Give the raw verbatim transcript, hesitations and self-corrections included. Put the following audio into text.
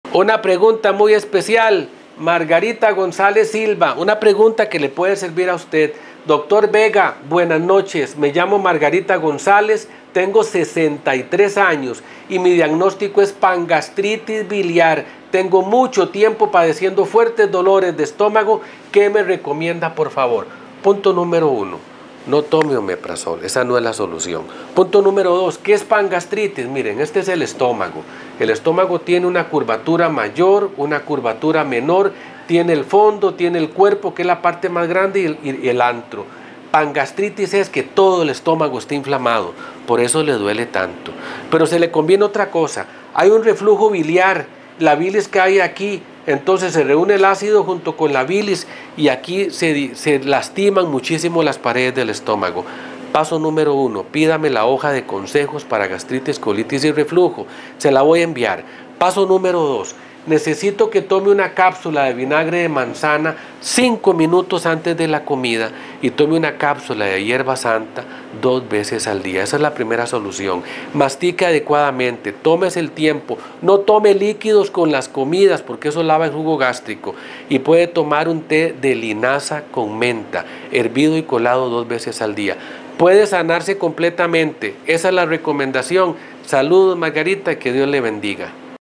Una pregunta muy especial, Margarita González Silva, una pregunta que le puede servir a usted. Doctor Vega, buenas noches, me llamo Margarita González, tengo sesenta y tres años y mi diagnóstico es pangastritis biliar. Tengo mucho tiempo padeciendo fuertes dolores de estómago. ¿Qué me recomienda, por favor? Punto número uno, no tome omeprazol, esa no es la solución. Punto número dos, ¿qué es pangastritis? Miren, este es el estómago. El estómago tiene una curvatura mayor, una curvatura menor, tiene el fondo, tiene el cuerpo, que es la parte más grande, y el, y el antro. Pangastritis es que todo el estómago está inflamado, por eso le duele tanto. Pero se le conviene otra cosa, hay un reflujo biliar, la bilis cae aquí, entonces se reúne el ácido junto con la bilis y aquí se, se lastiman muchísimo las paredes del estómago. Paso número uno, pídame la hoja de consejos para gastritis, colitis y reflujo, se la voy a enviar. Paso número dos, necesito que tome una cápsula de vinagre de manzana cinco minutos antes de la comida y tome una cápsula de hierba santa dos veces al día. Esa es la primera solución. Mastique adecuadamente, tómese el tiempo, no tome líquidos con las comidas porque eso lava el jugo gástrico, y puede tomar un té de linaza con menta, hervido y colado dos veces al día. Puede sanarse completamente. Esa es la recomendación. Saludos, Margarita, que Dios le bendiga.